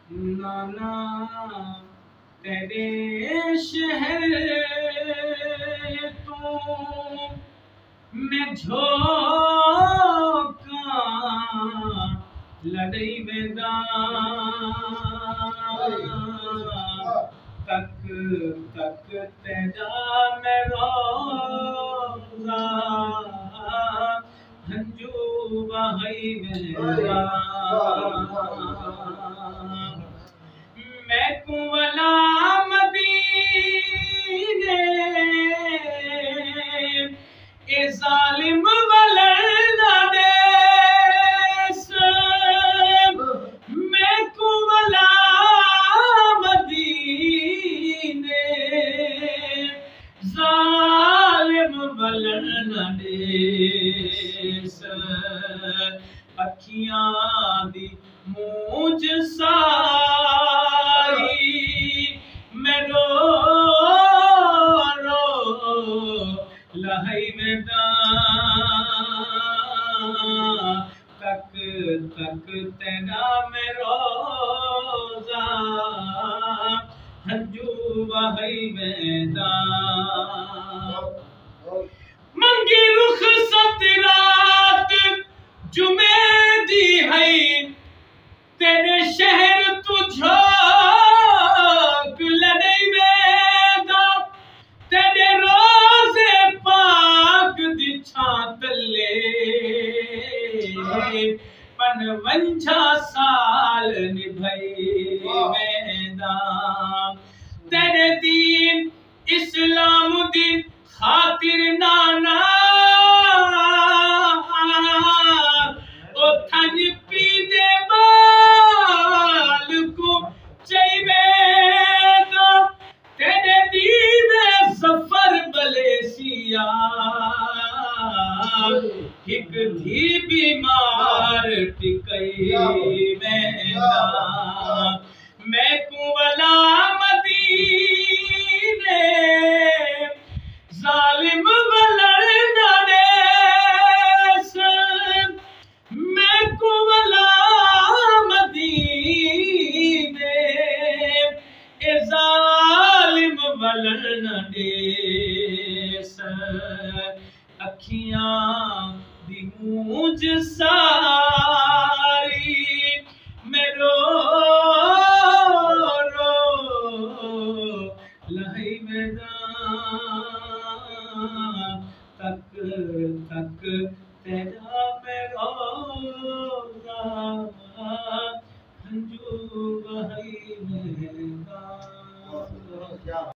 نانا تیرے شہر تو میں جھوکاں لڑائی میدان تک تیرا میں روزہ ہنجو بہائی میدان میں کو ولا مدینے اے ظالم ولنا دیس میں کو ولا مدینے ظالم ولنا دیس اکھیاں دی موج ساری میں رو رو لہائی میدان تک تیرا میں روزہ ہنجو بہائی میدان منگی رخصت رات جمعے دی ہے تیرے شہر تجھوک لڑائی میدان تیرے روزے پاک دی چھانت لے 55 سال نبھائی میدان تیرے دین اسلام دی خاطر نانا او تھن پی دے بال کو چاہی بیدا تیرے دیوے سفر بلے سیا ایک دھی بیمار ٹکئی میدان میں کو ولا مدینے ظالم ولنا دیس میں کو ولا مدینے اے ظالم ولنا دیس اکھیاں دی موج ساری میں رو رو لہائی میدان تک تیرا میں روزہ ہنجو بہائی میدان